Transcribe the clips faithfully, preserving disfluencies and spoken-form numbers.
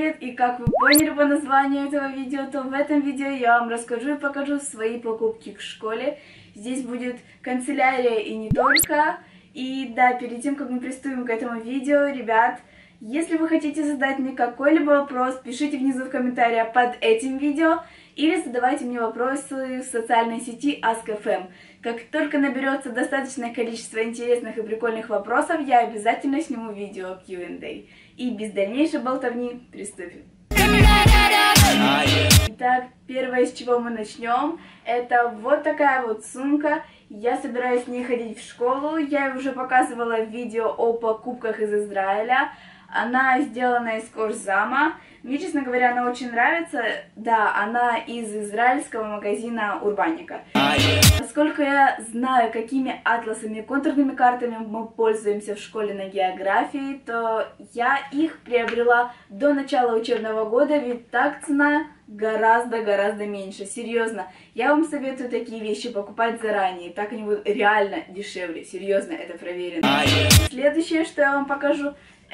привет! И как вы поняли по названию этого видео, то в этом видео я вам расскажу и покажу свои покупки к школе. Здесь будет канцелярия и не только. И да, перед тем, как мы приступим к этому видео, ребят, если вы хотите задать мне какой-либо вопрос, пишите внизу в комментариях под этим видео или задавайте мне вопросы в социальной сети Ask эф эм. Как только наберется достаточное количество интересных и прикольных вопросов, я обязательно сниму видео кью энд эй. И без дальнейшей болтовни приступим. Итак, первое, с чего мы начнем, это вот такая вот сумка. Я собираюсь с ней ходить в школу. Я уже показывала видео о покупках из Израиля. Она сделана из кожзама. Мне, честно говоря, она очень нравится. Да, она из израильского магазина Урбаника. Поскольку я знаю, какими атласами и контурными картами мы пользуемся в школе на географии, то я их приобрела до начала учебного года, ведь так цена гораздо-гораздо меньше. Серьезно, я вам советую такие вещи покупать заранее, так они будут реально дешевле. Серьезно, это проверено. Следующее, что я вам покажу,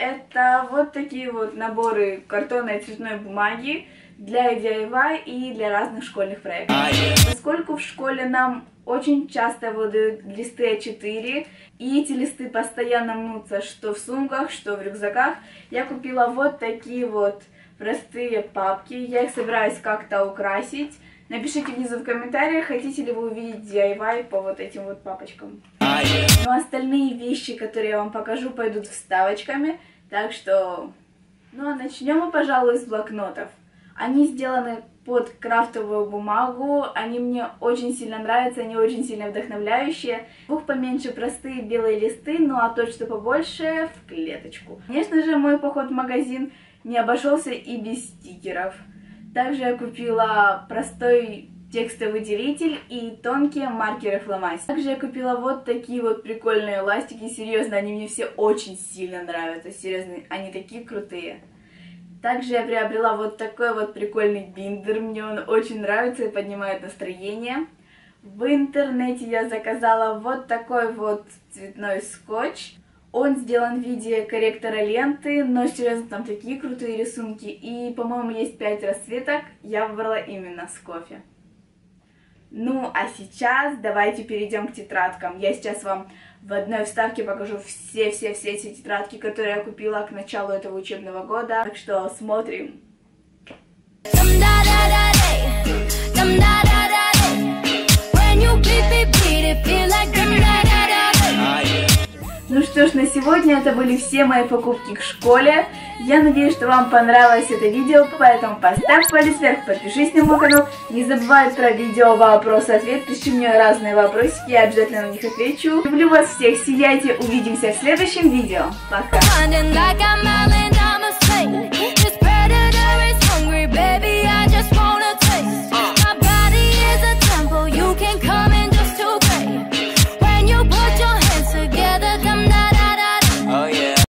это вот такие вот наборы картонной и цветной бумаги для ди ай вай и для разных школьных проектов. Поскольку в школе нам очень часто выдают листы а четыре, и эти листы постоянно мнутся что в сумках, что в рюкзаках, я купила вот такие вот простые папки. Я их собираюсь как-то украсить. Напишите внизу в комментариях, хотите ли вы увидеть ди ай вай по вот этим вот папочкам. Но остальные вещи, которые я вам покажу, пойдут вставочками, так что... Ну а начнем мы, пожалуй, с блокнотов. Они сделаны под крафтовую бумагу, они мне очень сильно нравятся, они очень сильно вдохновляющие. Двух поменьше простые белые листы, ну а тот, что побольше, в клеточку. Конечно же, мой поход в магазин не обошелся и без стикеров. Также я купила простой текстовый делитель и тонкие маркеры фломастер. Также я купила вот такие вот прикольные ластики. Серьезно, они мне все очень сильно нравятся. Серьезно, они такие крутые. Также я приобрела вот такой вот прикольный биндер. Мне он очень нравится и поднимает настроение. В интернете я заказала вот такой вот цветной скотч. Он сделан в виде корректора ленты, но серьезно, там такие крутые рисунки. И, по-моему, есть пять расцветок. Я выбрала именно с кофе. Ну, а сейчас давайте перейдем к тетрадкам. Я сейчас вам в одной вставке покажу все-все-все эти тетрадки, которые я купила к началу этого учебного года. Так что смотрим. Ну что ж, на сегодня это были все мои покупки к школе. Я надеюсь, что вам понравилось это видео, поэтому поставь палец вверх, подпишись на мой канал. Не забывай про видео вопрос-ответ, пиши мне разные вопросики, я обязательно на них отвечу. Люблю вас всех, сияйте, увидимся в следующем видео. Пока!